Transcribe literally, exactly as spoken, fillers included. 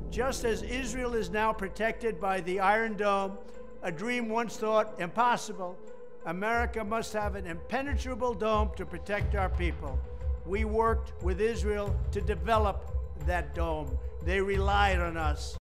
Just as Israel is now protected by the Iron Dome, a dream once thought impossible, America must have an impenetrable dome to protect our people. We worked with Israel to develop that dome. They relied on us.